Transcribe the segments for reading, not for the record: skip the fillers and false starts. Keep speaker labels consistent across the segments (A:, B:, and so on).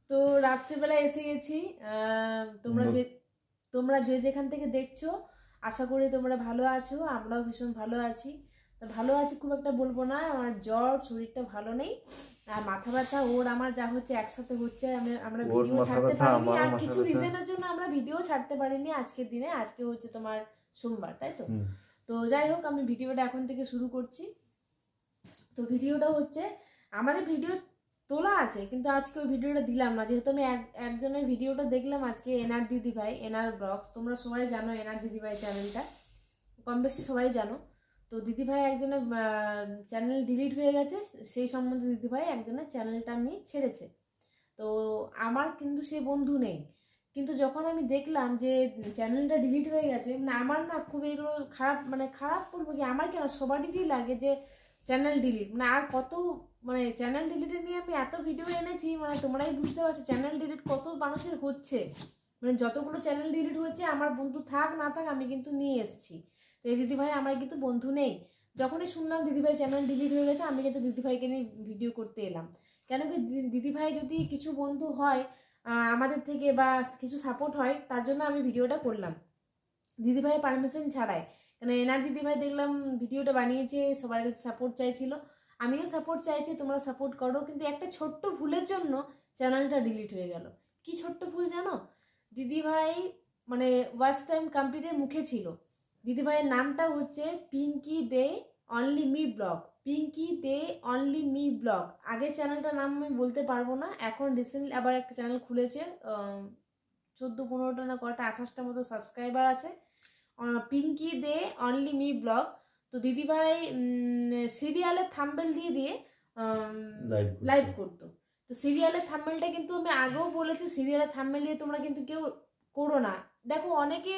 A: তো রাত্রিবেলা এসে গেছি। তোমরা যে যেখান থেকে দেখছো আশা করি তোমরা ভালো আছো, আমরাও ভীষণ ভালো আছি। ভালো আছি খুব একটা বলবো না, আমার জ্বর, শরীরটা ভালো নেই আর মাথা ব্যথা ওর আমার যা হচ্ছে একসাথে হচ্ছে। আমরা ভিডিও ছাড়তে পারিনি আর কিছু রিজনের জন্য আমরা ভিডিও ছাড়তে পারিনি আজকের দিনে। আজকে হচ্ছে তোমার সোমবার, তাই তো? তো যাই হোক, আমি ভিডিওটা এখন থেকে শুরু করছি। তো ভিডিওটা হচ্ছে আমাদের ভিডিও তোলা আছে, কিন্তু আজকে ওই ভিডিওটা দিলাম না, যেহেতু আমি একজনের ভিডিওটা দেখলাম আজকে, এনআর দিদি ভাই, এনআর ব্লগস। তোমরা সবাই জানো এনআর দিদি ভাই চ্যানেলটা, কম বেশি সবাই জানো। তো দিদি ভাই একজনের চ্যানেল ডিলিট হয়ে গেছে, সেই সম্বন্ধে দিদি ভাই একজনের চ্যানেলটা নিয়ে ছেড়েছে। তো আমার কিন্তু সে বন্ধু নেই, কিন্তু যখন আমি দেখলাম যে চ্যানেলটা ডিলিট হয়ে গেছে, মানে আমার না খুব এগুলো খারাপ, মানে খারাপ বলবো কি, আমার কেন সবারই লাগে যে চ্যানেল ডিলিট, মানে আর কত, মানে চ্যানেল ডিলিটের নিয়ে আমি এত ভিডিও এনেছি, মানে তোমরাই বুঝতে পারছো চ্যানেল ডিলিট কত মানুষের হচ্ছে। মানে যতগুলো চ্যানেল ডিলিট হচ্ছে, আমার বন্ধু থাক না থাক আমি কিন্তু নিয়ে এসেছি। তো এই দিদিভাই আমার কিন্তু বন্ধু নেই। যখনই শুনলাম দিদিভাই চ্যানেল ডিলিট হয়ে গেছে, আমি কিন্তু দিদিভাইকে নিয়ে ভিডিও করতে এলাম। কেন কি, দিদিভাই যদি কিছু বন্ধু হয় আমাদের থেকে বা কিছু সাপোর্ট হয়, তার জন্য আমি ভিডিওটা করলাম দিদিভাই পারমিশন ছাড়াই। কেন এনার দিদিভাই দেখলাম ভিডিওটা বানিয়েছে, সবার কাছে সাপোর্ট চাইছিল, আমিও সাপোর্ট চাইছি, তোমরা সাপোর্ট করো। কিন্তু একটা ছোট্ট ভুলের জন্য চ্যানেলটা ডিলিট হয়ে গেল। কি ছোট্ট ভুল জানো? দিদিভাই মানে ওয়াচ টাইম কমপ্লিটের মুখে ছিল, দিদিভাইয়ের নামটা হচ্ছে Pinki Dey only me blog, Pinki Dey only me blog. আগে চ্যানেলটার নাম আমি বলতে পারবো না, এখন রিসেন্টলি আবার একটা চ্যানেল খুলেছে, 14-15টা না কটা 28টা মতো সাবস্ক্রাইবার আছে, Pinki Dey only me blog. তো দিদিভাই সিরিয়ালের থাম্বনেল দিয়ে দিয়ে লাইভ করতো। তো সিরিয়ালের থাম্বনেলটা কিন্তু আমি আগেও বলেছি, সিরিয়ালের থাম্বনেল দিয়ে তোমরা কিন্তু কেউ করো না। দেখো অনেকে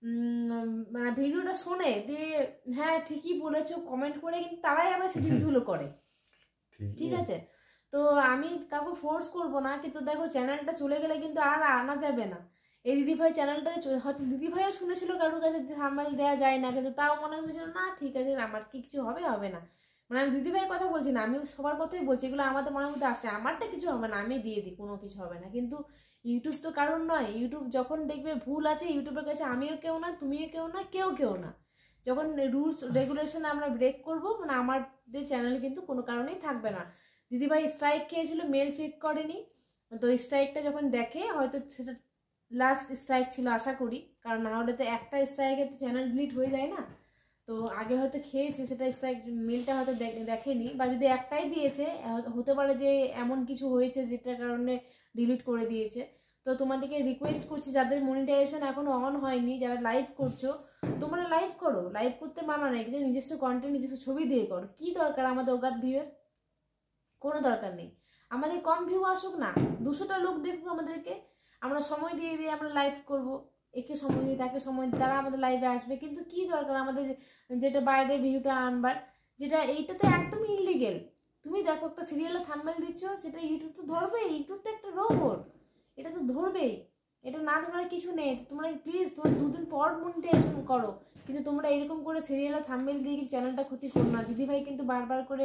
A: ভিডিওটা শোনে দিয়ে হ্যাঁ ঠিকই বলেছো কমেন্ট করে, কিন্তু তারাই আবার সেই জিনিসগুলো করে, ঠিক আছে? তো আমি কাউকে ফোর্স করব না, কিন্তু দেখো চ্যানেলটা চলে গেলে কিন্তু আর আনা যাবে না। এই দিদিভাই চ্যানেলটাতে হয়তো দিদিভাইও শুনেছিল কারোর কাছে যে থাম্বনেল দেওয়া যায় না, কিন্তু তাও মনে হয়েছিল না ঠিক আছে, আমার কি কিছু হবে না। মানে আমি দিদিভাইয়ের কথা বলছি না, আমি সবার কথাই বলছি, এগুলো আমাদের মনের মধ্যে আসছে, আমারটা কিছু হবে না, আমি দিয়ে দিই, কোনো কিছু হবে না। কিন্তু ইউটিউব তো কারণ নয়, ইউটিউব যখন দেখবে ভুল আছে, ইউটিউবের কাছে আমিও কেউ না, তুমিও কেউ না, কেউ না। যখন রুলস রেগুলেশন আমরা ব্রেক করবো, মানে আমাদের চ্যানেল কিন্তু কোনো কারণেই থাকবে না। দিদিভাই স্ট্রাইক খেয়েছিল, মেল চেক করেনি, তো স্ট্রাইকটা যখন দেখে হয়তো সেটা লাস্ট স্ট্রাইক ছিল আশা করি, কারণ না হলে তো একটা স্ট্রাইকে তো চ্যানেল ডিলিট হয়ে যায় না। তো আগে হয়তো খেয়েছে, সেটা স্ট্রাইক মেলটা হয়তো দেখেনি, বা যদি একটাই দিয়েছে হতে পারে যে এমন কিছু হয়েছে যেটার কারণে ডিলিট করে দিয়েছে। তো তোমাদেরকে রিকোয়েস্ট করছি, যাদের মনিটাইজেশন এখনো অন হয়নি, যারা লাইভ করছো, তোমরা লাইভ করো, লাইভ করতে মানা নেই, কিন্তু নিজস্ব কন্টেন্ট নিজস্ব ছবি দিয়ে করো। কি দরকার আমাদের অগাধ ভিউয়ের? কোনো দরকার নেই। আমাদের কম ভিউ আসুক না, 200টা লোক দেখুক আমাদেরকে, আমরা সময় দিয়ে দিয়ে আমরা লাইভ করব, একে সময় দিয়ে তাকে সময় দিয়ে তারা আমাদের লাইভে আসবে। কিন্তু কি দরকার আমাদের যেটা বাইরে ভিউটা আনবার, যেটা এইটাতে একদমই ইলিগেল। তুমি দেখো একটা সিরিয়ালে থাম্বনেল দিচ্ছ, সেটা ইউটিউব তো ধরবেই, ইউটিউব তো একটা রোবট, এটা তো ধরবেই, এটা না ধরার কিছু নেই। তোমরা প্লিজ তোমার 2 দিন পর মনিটাইজেশন করো, কিন্তু তোমরা এরকম করে সিরিয়ালে থাম্বনেল দিয়ে চ্যানেলটা ক্ষতি করো না। দিদিভাই কিন্তু বারবার করে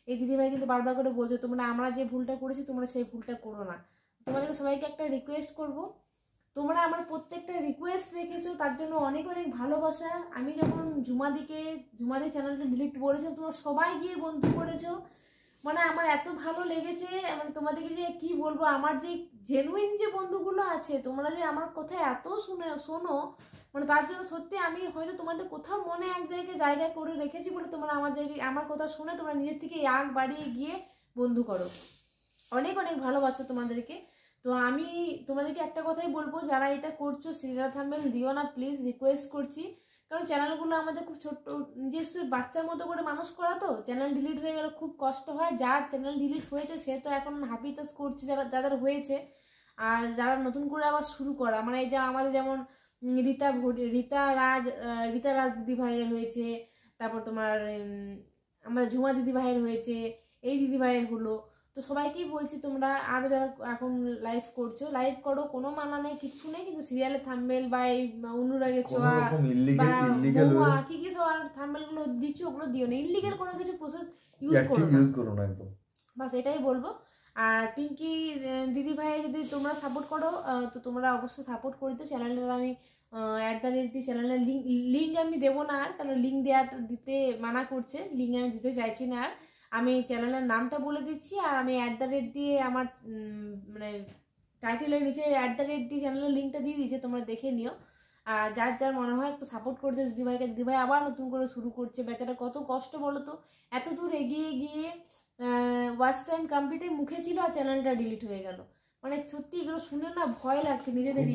A: বলছো তোমরা, আমরা যে ভুলটা করেছি তোমরা সেই ভুলটা করো না। তোমাদেরকে সবাইকে একটা রিকোয়েস্ট করব, তোমরা আমার প্রত্যেকটা রিকোয়েস্ট রেখেছো, তার জন্য অনেক অনেক ভালোবাসা। আমি যখন ঝুমাদি চ্যানেলটা ডিলিট করেছিলাম, তোমরা সবাই গিয়ে বন্ধু করেছো, মানে আমার এত ভালো লেগেছে। মানে তোমাদেরকে যে কি বলবো, আমার যে জেনুইন যে বন্ধুগুলো আছে, তোমরা যে আমার কথা এত শোনো, মানে তার জন্য সত্যি আমি হয়তো তোমাদের কোথাও মনে এক জায়গায় করে রেখেছি বলে তোমরা আমার কথা শুনে তোমরা নিজের থেকে আগ বাড়িয়ে গিয়ে বন্ধু করো। অনেক অনেক ভালোবাসো তোমাদেরকে। তো আমি তোমাদেরকে একটা কথাই বলবো, যারা এটা করছো সিরিয়াল থাম্বনেল দিও না প্লিজ, রিকোয়েস্ট করছি। কারণ চ্যানেলগুলো আমাদের খুব ছোট্ট, নিজস্ব বাচ্চার মতো করে মানুষ করা, তো চ্যানেল ডিলিট হয়ে গেলে খুব কষ্ট হয়। যার চ্যানেল ডিলিট হয়েছে সে তো এখন হ্যাপি তাস করছে, যাদের হয়েছে। আর যারা নতুন করে আবার শুরু করা, মানে এই যে আমাদের যেমন রীতা রাজ দিদি ভাইয়ের হয়েছে, তারপর তোমার আমাদের ঝুমা দিদি ভাইয়ের হয়েছে, এই দিদি ভাইয়ের হলো। তো সবাইকেই বলছি তোমরা আরো যারা এখন লাইভ করছো, লাইভ করো, কোনো মানা নেই, কিচ্ছু নেই, কিন্তু সিরিয়ালের থাম্বনেল বা এই অনুরাগের ছোঁয়া বা মহুয়া কি কি সব থাম্বনেল গুলো দিচ্ছ, ওগুলো দিও না, ইল্লিগেল কোনো কিছু প্রসেস ইউজ করো না একদম, বাস এটাই বলবো। আর পিঙ্কি দিদি ভাই যদি তোমরা সাপোর্ট করো তো তোমরা অবশ্যই সাপোর্ট করে দিও। চ্যানেলটা আমি @ চ্যানেলের লিঙ্ক আমি দেবো না আর, কারণ লিঙ্ক দিতে মানা করছে, লিঙ্ক আমি দিতে চাইছি না আর। আমি চ্যানেলের নামটা বলে দিচ্ছি, আর আমি @ দিয়ে আমার মানে টাইটেলের নিচে @ দিয়ে চ্যানেলের লিঙ্কটা দিয়ে দিয়েছে, তোমরা দেখে নিও। আর যার যার মনে হয় একটু সাপোর্ট করতে দিদিভাইকে। দিদিভাই আবার নতুন করে শুরু করছে, বেচারা কত কষ্ট বলো তো, এত দূর এগিয়ে গিয়ে ওয়াচ টাইম কমপ্লিটের মুখে ছিল আর চ্যানেলটা ডিলিট হয়ে গেল। মানে সত্যি এগুলো শুনে না ভয় লাগছে নিজেদেরই।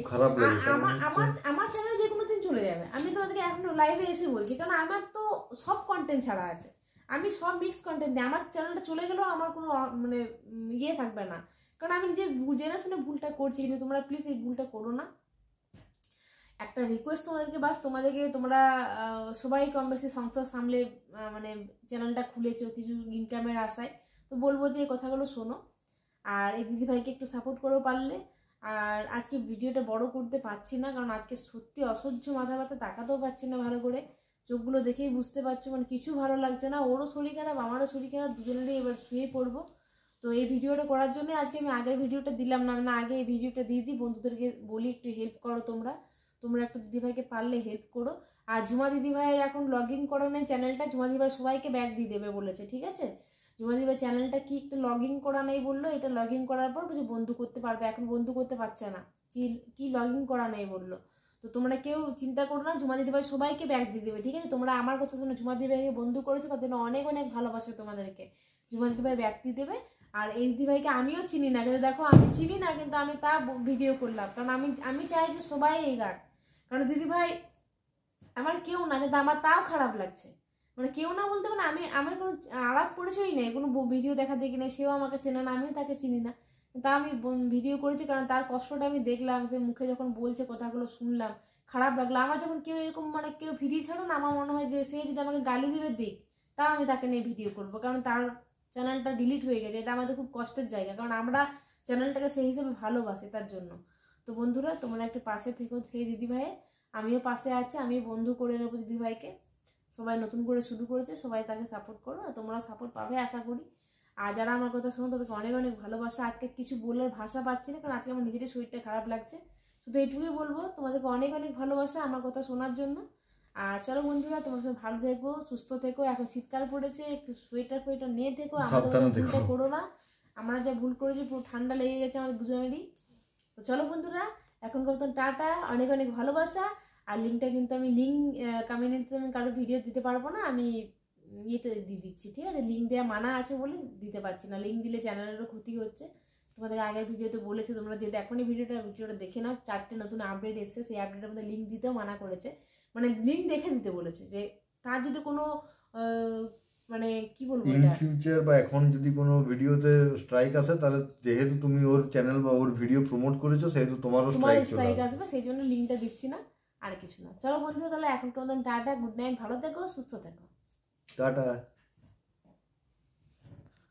A: আমার চ্যানেল যে কোনো দিন চলে যাবে, আমি তোমাদেরকে এখন লাইভে এসে বলছি, কারণ আমার তো সব কন্টেন্ট ছাড়া আছে, আমি সব মিক্স কন্টেন্ট দিই। আমার চ্যানেলটা চলে গেলেও আমার কোনো মানে ইয়ে থাকবে না, কারণ আমি নিজে জেনে শুনে ভুলটা করছি। কিন্তু তোমরা প্লিজ এই ভুলটা করো না। একটা রিকোয়েস্ট তোমাদেরকে, বাস তোমরা সবাই কম বেশি সংসার সামলে মানে চ্যানেলটা খুলেছো কিছু ইনকামের আশায়, তো বলবো যে এই কথাগুলো শোনো আর এই দিদিভাইকে একটু সাপোর্ট করো পারলে। আর আজকে ভিডিওটা বড় করতে পারছি না, কারণ আজকে সত্যি অসহ্য মাথা ব্যথা, তাকাতেও পারছি না ভালো করে, চোখগুলো দেখেই বুঝতে পারছো মানে কিছু ভালো লাগছে না। ওরও শরীর খারাপ, আমারও শরীর খারাপ, দুজনেরই এবার শুয়ে পড়বো। তো এই ভিডিওটা করার জন্য আজকে আমি আগের ভিডিওটা দিলাম না, আগে এই ভিডিওটা দিয়ে দিই, বন্ধুদেরকে বলি একটু হেল্প করো তোমরা একটু দিদিভাইকে পারলে হেল্প করো। আর ঝুমা দিদিভাইয়ের এখন লগ ইন করানোর চ্যানেলটা ঝুমা দিদিভাই সবাইকে ব্যাক দিয়ে দেবে বলেছে, ঠিক আছে? ঝুমা দিদিভাই চ্যানেলটা কি একটু লগ ইন করা নেই বললো, এটা লগ ইন করার পর কিছু বন্ধু করতে পারবে, এখন বন্ধু করতে পারছে না, কি লগ ইন করা নেই বললো। তো তোমরা কেউ চিন্তা করো না, ঝুমা দিদিভাই সবাইকে ব্যাক দিয়ে দেবে, ঠিক আছে? তোমরা আমার কথা শুনে ঝুমা দিদিভাইকে বন্ধু করেছো, তার জন্য অনেক অনেক ভালোবাসে তোমাদেরকে। ঝুমা দিদিভাই ব্যাক দিয়ে দেবে। আর এই দিদিভাইকে আমিও চিনি না, কিন্তু দেখো আমি চিনি না, কিন্তু আমি তা ভিডিও করলাম, কারণ আমি চাই যে সবাই এই গান, কারণ দিদিভাই আমার কেউ না, কিন্তু আমার তাও খারাপ লাগছে, মানে কেউ না বলতে মানে আমার কোনো আলাপ পরিচয়ই নেই, কোনো ভিডিও দেখা দেখি নেই, সেও আমাকে চেনে না, আমিও তাকে চিনি না, তা আমি ভিডিও করেছি কারণ তার কষ্টটা আমি দেখলাম, সে মুখে যখন বলছে কথাগুলো শুনলাম, খারাপ লাগলো আমার। যখন কেউ এরকম মানে কেউ ভিডিও ছাড়ো না, আমার মনে হয় যে সে যদি আমাকে গালি দিবে দিক, তা আমি তাকে নিয়ে ভিডিও করবো, কারণ তার চ্যানেলটা ডিলিট হয়ে গেছে, এটা আমাদের খুব কষ্টের জায়গা, কারণ আমরা চ্যানেলটাকে সেই হিসেবে ভালোবাসি তার জন্য। তো বন্ধুরা তোমরা একটু পাশে থেকো সেই দিদিভাইয়ের, আমিও পাশে আছি, আমি বন্ধু করে নেবো দিদিভাইকে। সবাই নতুন করে শুরু করেছে, সবাই তাকে সাপোর্ট করো, আর তোমরা সাপোর্ট পাবে আশা করি। আর যারা আমার কথা শোনো তাদেরকে অনেক অনেক ভালোবাসা। আজকে কিছু বলার ভাষা পাচ্ছি না, কারণ আজকে আমার নিজেরই শরীরটা খারাপ লাগছে, শুধু এইটুকুই বলবো, তোমাদেরকে অনেক অনেক ভালোবাসা আমার কথা শোনার জন্য। আর চলো বন্ধুরা, তোমরা সবাই ভালো থেকো, সুস্থ থেকো, এখন শীতকাল পড়েছে, একটু সোয়েটার নিয়ে থেকো, আমাদের ভুলটা করো না, আমরা যা ভুল করেছি পুরো ঠান্ডা লেগে গেছে আমাদের দুজনেরই। তো চলো বন্ধুরা, এখনকার মতন টাটা, অনেক অনেক ভালোবাসা। আর লিঙ্কটা কিন্তু আমি কমিউনিটিতে আমি কারো ভিডিও দিতে পারবো না, আমি ইয়েতে দিয়ে দিচ্ছি, ঠিক আছে? লিঙ্ক দেওয়া মানা আছে বলে দিতে পারছি না, লিঙ্ক দিলে চ্যানেলেরও ক্ষতি হচ্ছে। তোমাদের আগের ভিডিওতে বলেছে, তোমরা যে এখনই ভিডিওটা দেখে নাও, 4টে নতুন আপডেট এসছে, সেই আপডেটের মধ্যে লিঙ্ক দিতেও মানা করেছে, মানে লিঙ্ক দেখে দিতে বলেছে, যে তার যদি কোনো মানে কি বলবো
B: ইন ফিউচার বা এখন যদি কোনো ভিডিওতে স্ট্রাইক আসে, তাহলে যেহেতু তুমি ওর চ্যানেল বা ওর ভিডিও প্রমোট করেছো, সেহেতু তোমারও স্ট্রাইক
A: আসবে, সেই জন্য লিঙ্কটা দিচ্ছি না, আর কিছু না। চলো বন্ধুরা, তাহলে এখন কেমন টাটা, গুড নাইট, ভালো থেকো, সুস্থ থেকো,
B: টাটা।